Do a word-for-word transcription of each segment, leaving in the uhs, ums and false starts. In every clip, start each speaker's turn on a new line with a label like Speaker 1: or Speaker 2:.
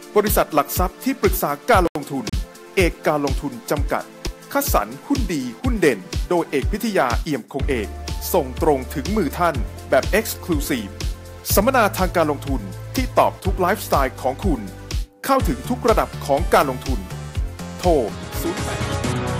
Speaker 1: บริษัทหลักทรัพย์ที่ปรึกษาการลงทุนเอกการลงทุนจำกัดคัดสรรหุ้นดีหุ้นเด่นโดยเอกพิทยาเอี่ยมคงเอกส่งตรงถึงมือท่านแบบ Exclusive สัมมนาทางการลงทุนที่ตอบทุกไลฟ์สไตล์ของคุณเข้าถึงทุกระดับของการลงทุนโทรศูนย์ แปด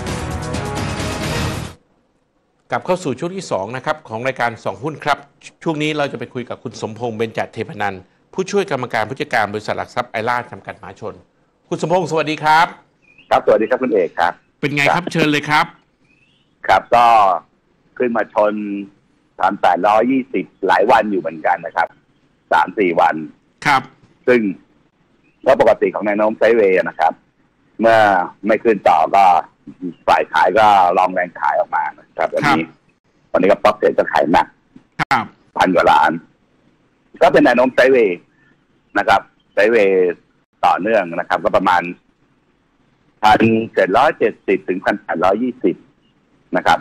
Speaker 2: กลับเข้าสู่ช่วงที่สองนะครับของรายการสองหุ้นครับช่วงนี้เราจะไปคุยกับคุณสมพงษ์เบญจเทพนันท์ผู้ช่วยกรรมการผู้จัดการบริษัทหลักทรัพย์ไอร่าจำกัดมหาชนคุณสมพงษ์สวัสดีครับ
Speaker 3: ครับสวัสดีครับคุณเอกครับ
Speaker 2: เป็นไงครับเชิญเลยครับ
Speaker 3: ครับก็ขึ้นมาชนสามแปดร้อยยี่สิบหลายวันอยู่เหมือนกันนะครับสามสี่วัน
Speaker 2: ครับ
Speaker 3: ซึ่งก็ปกติของแนวโน้มไซด์เวย์นะครับเมื่อไม่ขึ้นต่อก็ฝ่ายขายก็ลองแรงขายออกมาครับวันนี้วันนี้ก็ป๊อปเซ็ตก็ขายหนักพันกว่าล้านก็เป็นแนวโน้มไซด์เวย์นะครับไซด์เวย์ต่อเนื่องนะครับก็ประมาณพันเจ็ดร้อยเจ็ดสิบถึงพันแปดร้อยยี่สิบนะครับ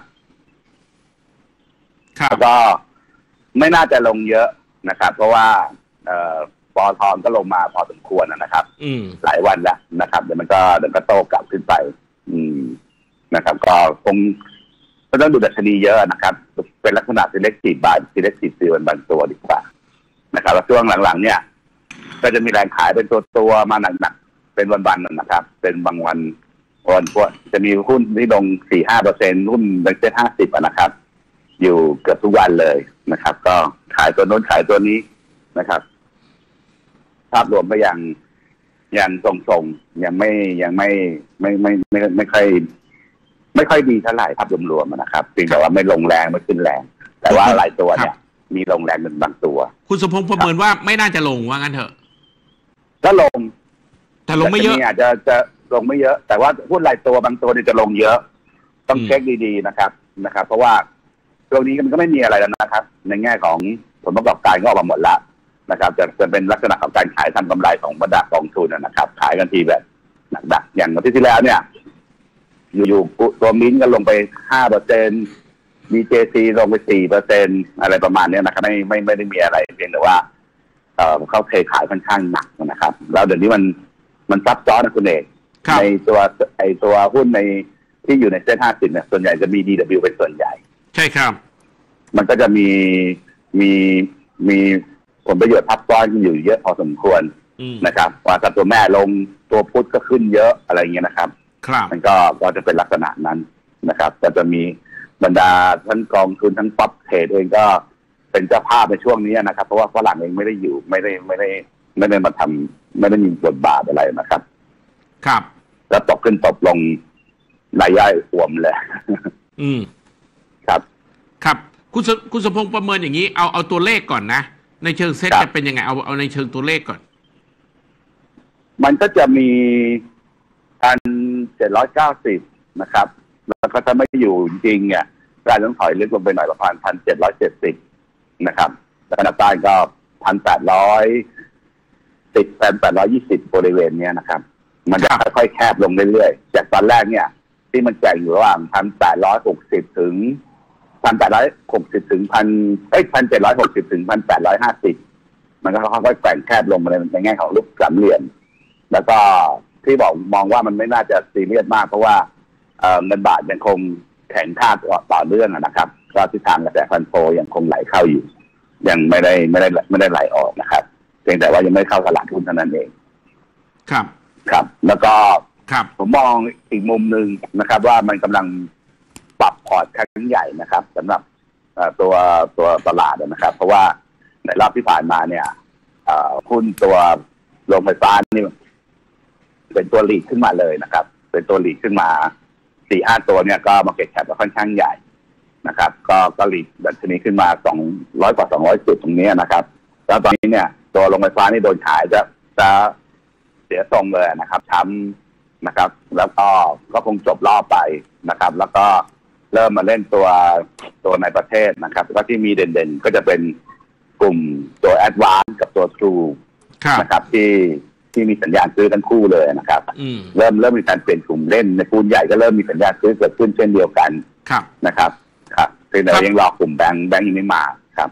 Speaker 3: แล้วก็ไม่น่าจะลงเยอะนะครับเพราะว่าเอ่อปอทองก็ลงมาพอสมควรนะครับหลายวันแล้วนะครับเดี๋ยวมันก็เดี๋ยวก็โตกลับขึ้นไปอืมนะครับก็คงไม่ต้องดูดัชนีเยอะนะครับเป็นลักษณะ selective buy selective sell บางตัวดีกว่านะครับแล้วช่วงหลังๆเนี่ยก็จะมีแรงขายเป็นตัวตัวมาหนักๆเป็นวันๆนะครับเป็นบางวันวันพวกจะมีหุ้นที่ลง สี่ถึงห้าเปอร์เซ็นต์ หุ้นดังเซ็ตห้าสิบนะครับอยู่เกือบทุกวันเลยนะครับก็ขายตัวโน้นขายตัวนี้นะครับภาพรวมก็ยังยังทรงๆยังไม่ยังไม่ไม่ไม่ไม่ไม่ค่อยไม่ค่อยดีเท่าไหร่ภาพรวมๆนะครับเพียงแต่ว่าไม่ลงแรงไม่ขึ้นแรงแต่ว่าหลายตัวเนี่ยมีลงแรงเป็นบางตัว
Speaker 2: คุณสมพงษ์ประเมินว่าไม่น่าจะลงว่างั้นเถอะ
Speaker 3: ก็ลง
Speaker 2: แต่ลงไม่เยอะ
Speaker 3: อาจจะจะลงไม่เยอะแต่ว่าหุ้นรายตัวบางตัวเนี่ยจะลงเยอะต้องเช็คดีๆนะครับนะครับเพราะว่าช่วงนี้มันก็ไม่มีอะไรแล้วนะครับในแง่ของผลประกอบการก็ออกมาหมดแล้วนะครับจะจะเป็นลักษณะของการขายทำกำไรของบรรดากองทุนนะครับขายกันทีแบบหนักๆอย่างวันที่ที่แล้วเนี่ยอยู่ๆตัวมิ้นก็ลงไป ห้าเปอร์เซ็นต์ บี เจ ซี ลงไป สี่เปอร์เซ็นต์ อะไรประมาณนี้นะครับไม่ไม่ไม่ได้มีอะไรเพียงแต่ว่าเอ่อเขาเทขายค่อนข้างหนักนะครับแล้วเดี๋ยวนี้มันมันซับซ้อนนะคุณเอกในตัวไอตัวหุ้นในที่อยู่ในเซ็ตห้าสิบเนี่ยส่วนใหญ่จะมี ดี ดับเบิลยู เป็นส่วนใหญ่
Speaker 2: ใช่ครับ
Speaker 3: มันก็จะมีมีมีผลประโยชน์ทับซ้อนอยู่เยอะพอสมควรนะครับว่าถ้าตัวแม่ลงตัวพุทธก็ขึ้นเยอะอะไรเงี้ยนะครับมันก็ก็จะเป็นลักษณะนั้นนะครับก็จะมีบรรดาทั้งกองทุนทั้งป๊อปเทรดเองก็เป็นเจ้าภาพในช่วงนี้นะครับเพราะว่าฝรั่งเองไม่ได้อยู่ไม่ได้ไม่ได้ไม่ได้มาทำไม่ได้มีบทบาทอะไรนะครับ
Speaker 2: ครับ
Speaker 3: แล้วตกขึ้นตกลงรายย่อยอ่วมเลย
Speaker 2: อืม
Speaker 3: ครับ
Speaker 2: ครับคุณคุณสมพงษ์ประเมินอย่างนี้เอาเอาตัวเลขก่อนนะในเชิงเซ็ตจะเป็นยังไงเอาเอาในเชิงตัวเลขก่อน
Speaker 3: มันก็จะมีพันเจ็ดร้อยเก้าสิบนะครับแล้วก็ถ้าไม่อยู่จริงเนี่ยการต้องถอยลึกลงไปหน่อยประมาณพันเจ็ดร้อยเจ็ดสิบนะครับแล้วขนาดใต้ก็พันแปดร้อยสิบพันแปดร้อยยี่สิบบริเวณนี้นะครับมันจะค่อยๆแคบลงเรื่อยๆจากตอนแรกเนี่ยที่มันแจกอยู่ระหว่างพันแปดร้อยหกสิบถึงพันแปดร้อยหกสิบถึงพันเอ้ยพันเจ็ดร้อยหกสิบถึงพันแปดร้อยห้าสิบมันก็ค่อยๆแกว่งแคบลงมาในแง่ของรูปสามเหลี่ยมแล้วก็ที่บอกมองว่ามันไม่น่าจะซีเรียสมากเพราะว่าเงินบาทยังคงแข็งค่าต่อเนื่องนะครับก็ทิศทางกระแสฟันโฟยังคงไหลเข้าอยู่ยังไม่ได้ไม่ได้ไม่ได้ไหลออกนะครับเพียงแต่ว่ายังไม่เข้าตลาดหุ้นเท่านั้นเอง
Speaker 2: ครับ
Speaker 3: ครับแล้วก็
Speaker 2: ครับ
Speaker 3: ผมมองอีกมุมหนึ่งนะครับว่ามันกำลังปรับพอร์ตครั้งใหญ่นะครับสำหรับตัวตัวตลาดนะครับเพราะว่าในรอบที่ผ่านมาเนี่ยหุ้นตัวโรงไฟฟ้านี่เป็นตัวหลีดขึ้นมาเลยนะครับเป็นตัวหลีดขึ้นมาสี่ห้าตัวเนี่ยก็มาเก็ตแคปค่อนข้างใหญ่นะครับก็ก็หลีดดัชนีขึ้นมาสองร้อยกว่าสองร้อยจุดตรงนี้นะครับแล้วตอนนี้เนี่ยตัวโรงไฟฟ้านี่โดนขายจะจะเสียทรงเลยนะครับช้ำนะครับแล้วก็ก็คงจบรอบไปนะครับแล้วก็เริ่มมาเล่นตัวตัวในประเทศนะครับก็ที่มีเด่นๆก็จะเป็นกลุ่มตัว Advance กับตัว True นะครับที่ที่มีสัญญาณซื้อทั้งคู่เลยนะครับเริ่มเริ่มมีการเปลี่ยนกลุ่มเล่นในปูนใหญ่ก็เริ่มมีสัญญาณซื้อเกิดขึ้นเช่นเดียวกันนะครับครับเพียงแต่ยังรอกลุ่มแบงค์แบงค์ยังไม่มาครับ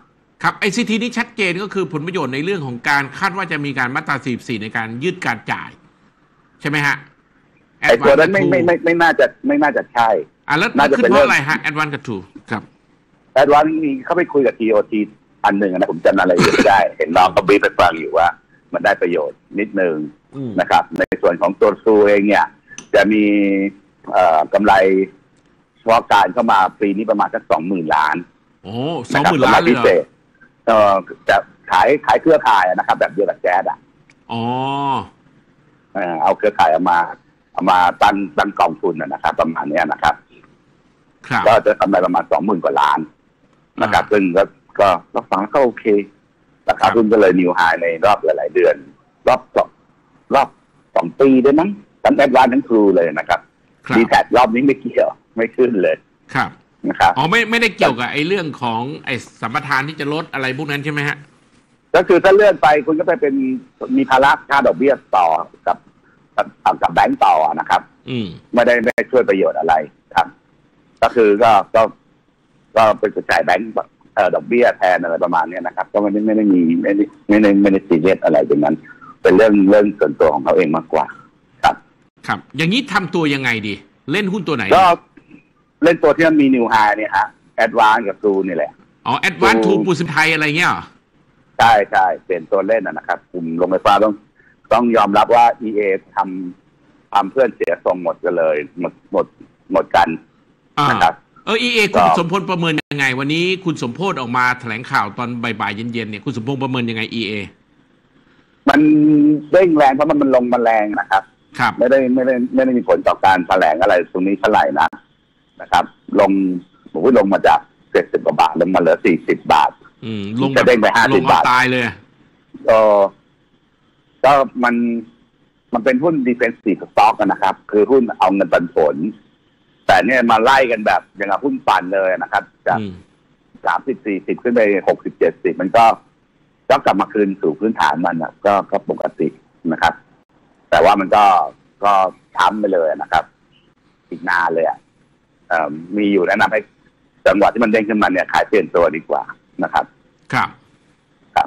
Speaker 2: ครับ ไอ ซี ที นี่ชัดเจนก็คือผลประโยชน์ในเรื่องของการคาดว่าจะมีการมาตราสี่สิบสี่ในการยืดการจ่ายใช่ไหมฮะ
Speaker 3: ไอ้ตัวนั้นไม่ไม่ไม่ไม่น่าจะไม่น่าจะใช่
Speaker 2: อ่ะแล้วน่าจะเป็นเพราะอะไรฮะ Advance กับ True ครับ
Speaker 3: Advance มีเขาไปคุยกับ ที โอ ที อันหนึ่งนะผมจำรายละเอียดได้เห็นน้องเขาบีบไปฟังอยู่ว่ามันได้ประโยชน์นิดนึงนะครับในส่วนของตัว True เองเนี่ยจะมีเอ่อกำไรเฉพาะการเข้ามาปีนี้ประมาณสักสองหมื่นล้าน
Speaker 2: โอ้สองหมื่นล้านเลยเหรอ
Speaker 3: เอ่อจะขายขายเครือข่ายนะครับแบบเดียวกับแจ๊สอ่ะ
Speaker 2: อ๋อ
Speaker 3: เออเอาเครือข่ายเอามาเอามาตั้งตั้งกองทุนนะครับประมาณนี้นะครับก็จะกำไรประมาณสองหมื่นกว่าล้านนะครับซึ่งก็ก็ก็ฟังก็โอเคราคาหุ้นก็เลยนิวไฮในรอบหลายๆเดือนรอบสองรอบสองปีด้วยมั้งทั้งแอดวานซ์ทั้งทรูเลยนะครับดีแท็กรอบนี้ไม่เกี่ยวไม่ขึ้นเลย
Speaker 2: ครับนะครับอ๋อไม่ไม่ได้เกี่ยวกับไอ้เรื่องของไอ้สัมปทานที่จะลดอะไรพวกนั้นใช่ไหมฮะ
Speaker 3: ก็คือถ้าเลื่อนไปคุณก็ไปเป็นมีภาระค่าดอกเบี้ยต่อกับกับกับแบงก์ต่อนะครับ
Speaker 2: อืม
Speaker 3: ไม่ได้ไม่ได้ช่วยประโยชน์อะไรครับก็คือก็ก็ก็เป็นจ่ายแบงก์เอ่อดอกเบี้ยแทนอะไรประมาณนี้นะครับก็ไม่ได้ไม่ได้มีไม่ได้ไม่ได้ไม่ได้ซีเรียสอะไรตรงนั้นเป็นเรื่องเรื่องส่วนตัวของเขาเองมากกว่าครับ
Speaker 2: ครับอย่างนี้ทำตัวยังไงดีเล่นหุ้นตัวไหน
Speaker 3: ก็เล่นตัวที่มันมีนิวไฮเนี่ยฮะแอดวานซ์กับทรูนี่แหละ
Speaker 2: อ๋อแอดวานซ์ทรูปูซิมไทยอะไรเงี้ยเหรอ
Speaker 3: ใช่ใช่เป็นตัวเล่นนะครับกลุ่มโรงไฟฟ้าต้องต้องยอมรับว่า อี เอ ทำทำเพื่อนเสียทรงหมดกันเลยหมดหมดหมดกันนะครับ
Speaker 2: เออ อี เอ คุณสมพลประเมินยังไงวันนี้คุณสมโพธิ์ออกมาแถลงข่าวตอนบ่ายๆเย็นๆเนี่ยคุณสมพงษ์ประเมินยังไง อี เอ
Speaker 3: มันเร่งแรงเพราะมันมันลงมาแรงนะครับ
Speaker 2: ครับ
Speaker 3: ไม่ได้ไม่ได้ไม่ได้มีผลต่อการแถลงอะไรตรงนี้เท่าไหร่นะนะครับลงผมว่าลงมาจากเจ็ดสิบกว่าบาทลงมาเหลือสี่สิบบาท
Speaker 2: อืมลง
Speaker 3: จะเด้งไปห้าสิบบาท
Speaker 2: ตายเลย
Speaker 3: เออก็มันมันเป็นหุ้น defensive stock นะครับคือหุ้นเอาเงินปันผลแต่เนี่ยมาไล่กันแบบอย่างกับหุ้นปั่นเลยนะครับจากสามสิบสี่สิบขึ้นไปหกสิบเจ็ดสิบมันก็ก็กลับมาคืนสู่พื้นฐานมันอ่ะก็ก็ปกตินะครับแต่ว่ามันก็ก็ช้ำไปเลยนะครับอีกนานเลยอ่ะมีอยู่แนะนำให้จังหวะที่มันเด้งขึ้นมาเนี่ยขายเปลี่ยนตัวดีกว่านะครับ
Speaker 2: ครับ
Speaker 3: ครับ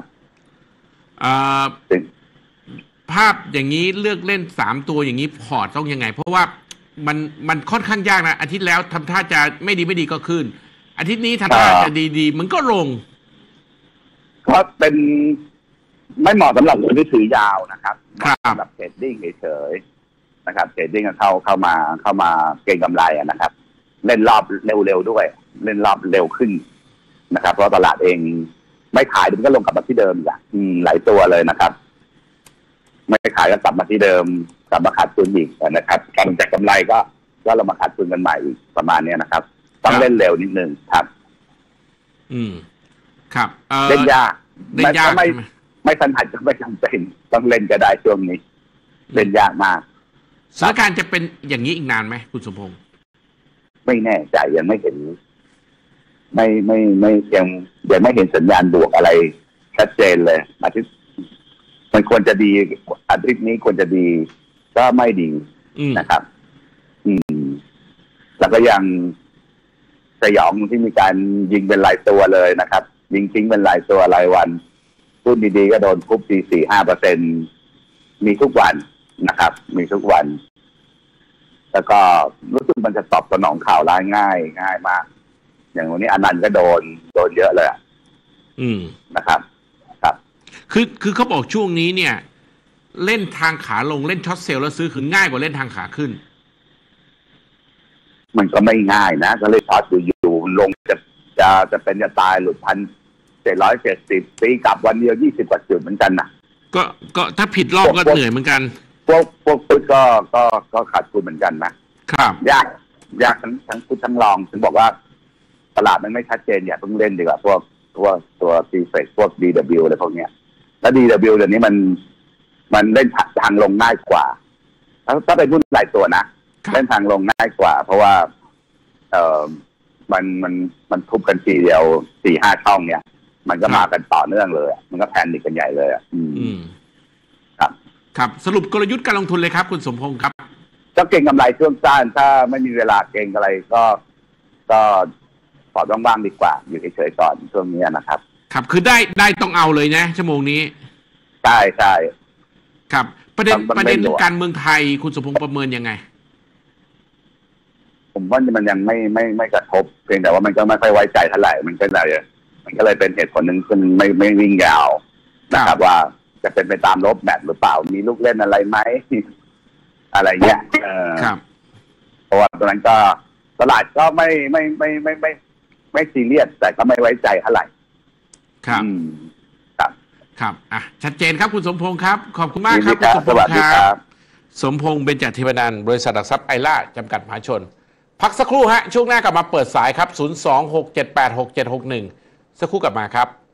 Speaker 2: ภาพอย่างนี้เลือกเล่นสามตัวอย่างนี้พอร์ตต้องยังไงเพราะว่ามันมันค่อนข้างยากนะอาทิตย์แล้วทำท่าจะไม่ดีไม่ดีก็ขึ้นอาทิตย์นี้ทำท่าจะดีดีมันก็ลง
Speaker 3: เพราะเป็นไม่เหมาะสำหรับคนที่ถือยาวนะครับ
Speaker 2: ส
Speaker 3: ำหรับเทรดดิ้งเฉยๆนะครับเทรดดิ้งเข้าเข้ามาเข้ามาเก็งกำไรนะครับเล่นรอบเร็วๆด้วยเล่นรอบเร็วขึ้นนะครับเพราะตลาดเองไม่ขายมันก็ลงกลับมาที่เดิมอย่างหลายตัวเลยนะครับไม่ขายก็กลับมาที่เดิมกลับมาขาดทุนอีกนะครับการจากกำไรก็ก็เรามาขาดทุนกันใหม่อีกประมาณนี้นะครับต้องเล่นเร็วนิดนึงครับ
Speaker 2: อืมครับ
Speaker 3: เล่นยาก
Speaker 2: เล่นยาก
Speaker 3: ไม่ไม่ถนัดก็ไม่จำเป็นต้องเล่นก็ได้ช่วงนี้เล่นยากมาก
Speaker 2: สถานการณ์จะเป็นอย่างนี้อีกนานไหมคุณสมพงษ์
Speaker 3: ไม่แน่ใจยังไม่เห็นไม่ไม่ไม่ยังยังไม่เห็นสัญญาณบวกอะไรชัดเจนเลยอาทิตย์มันควรจะดีอาทิตย์นี้ควรจะดีก็ไม่ดีนะครับอืมแล้วก็ยังสยองที่มีการยิงเป็นรายตัวเลยนะครับยิงทิ้งเป็นรายตัวรายวันหุ้นดีๆก็โดนคุบสี่สี่ห้าเปอร์เซ็นมีทุกวันนะครับมีทุกวันแล้วก็รู้สึกมันจะตอบสนองข่าวร้ายง่ายง่ายมากอย่างวันนี้อนันต์ก็โดนโดนเยอะเลย
Speaker 2: อืม
Speaker 3: นะครับครับ
Speaker 2: คือคือเขาบอกช่วงนี้เนี่ยเล่นทางขาลงเล่นช็อตเซลล์แล้วซื้อคือง่ายกว่าเล่นทางขาขึ้น
Speaker 3: มันก็ไม่ง่ายนะก็เลยช็อตอยู่ๆลงจะจะจะเป็นจะตายหลุดพันเจ็ดร้อยเจ็ดสิบตีกลับวันเดียวยี่สิบกว่าจุดเหมือนกันนะ
Speaker 2: ก็ก็ถ้าผิดรอบก็เหนื่อยเหมือนกัน
Speaker 3: พวกพวกพุทธก็ก็ก็ขาดทุนเหมือนกันนะครับยากยากทั้งทั้งพุทธทั้งรองถึงบอกว่าตลาดมันไม่ชัดเจนอย่าเพิ่งเล่นดีกว่าพวกพวกตัวซีเฟกพวก ดี ดับเบิลยู อะไรพวกเนี้ยแล้ว ดี ดับเบิลยู เดี๋ยวนี้มันมันเล่นทางลงง่ายกว่าถ้าถ้าเป็นหุ้นหลายตัวนะเล่นทางลงง่ายกว่าเพราะว่าเออมันมันมันทุบกันทีเดียวสี่ห้าช่องเนี่ยมันก็มากันต่อเนื่องเลยมันก็แพนิคกันใหญ่เลยอ่ะอืมครับ
Speaker 2: ครับสรุปกลยุทธ์การลงทุนเลยครับคุณสมพงษ์ครับ
Speaker 3: ก็เก็งกำไรช่วงสั้นถ้าไม่มีเวลาเก็งอะไรก็ก็พอว่างๆดีกว่าอยู่เฉยๆก่อนช่วงนี้นะครับ
Speaker 2: ครับคือได้ได้ต้องเอาเลยนะชั่วโมงนี้
Speaker 3: ใช่ใช่
Speaker 2: ครับประเด็นประเด็นการเมืองไทยคุณสมพงษ์ประเมินยังไง
Speaker 3: ผมว่ามันยังไม่ไม่ไม่กระทบเพียงแต่ว่ามันก็ไม่ค่อยไว้ใจเท่าไหร่มันก็เลยมันก็เลยเป็นเหตุผลหนึ่งที่ไม่ไม่วิ่งยาวนะครับว่าจะเป็นไปตามรถแมพหรือเปล่ามีลูกเล่นอะไรไหมอะไรเงี้ยเออ
Speaker 2: ครับ
Speaker 3: เพราะว่าตอนนั้นก็ตลาดก็ไม่ไม่ไม่ไม่ไม่ไม่ซีเรียสแต่ก็ไม่ไว้ใจเท่าไหร่
Speaker 2: ครับ
Speaker 3: ครับ
Speaker 2: ครับอ่ะชัดเจนครับคุณสมพงษ์ครับขอบคุณมากครับคุณสมพงษ์ครับสมพงษ์เบญจเทพนันท์บริษัทหลักทรัพย์ไอล่าจำกัดมหาชนพักสักครู่ฮะช่วงหน้ากลับมาเปิดสายครับศูนย์ สอง หก เจ็ด แปด หก เจ็ด หก หนึ่งสักครู่กลับมาครับ